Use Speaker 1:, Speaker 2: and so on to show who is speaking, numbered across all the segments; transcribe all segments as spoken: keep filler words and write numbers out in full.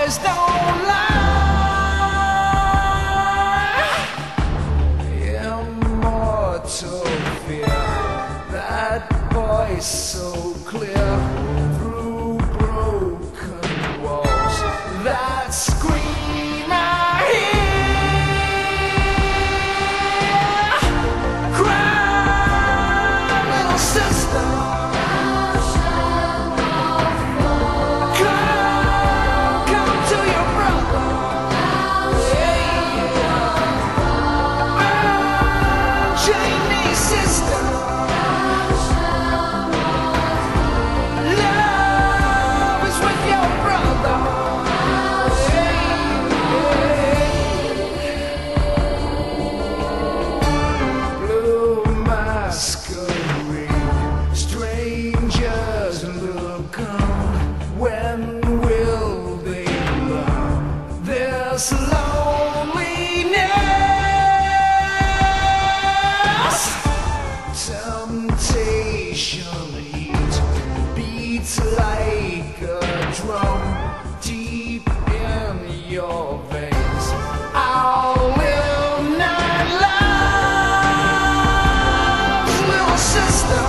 Speaker 1: boys don't lie. Immortal fear, that voice so clear through broken walls. That scream I hear. Cry, little sister. Strangers look on, when will they learn this loneliness? Temptation heat beats like a drum deep in your veins. I'll live nine lives, little sister.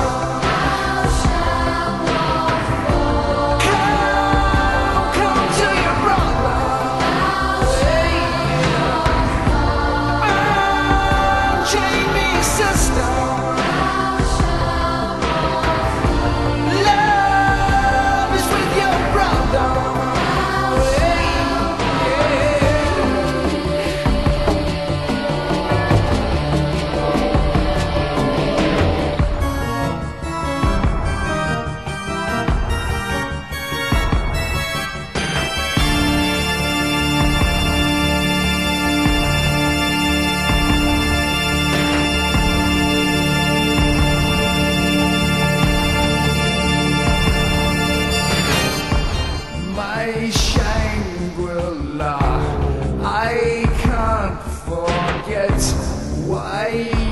Speaker 1: Shangri-La, I can't forget why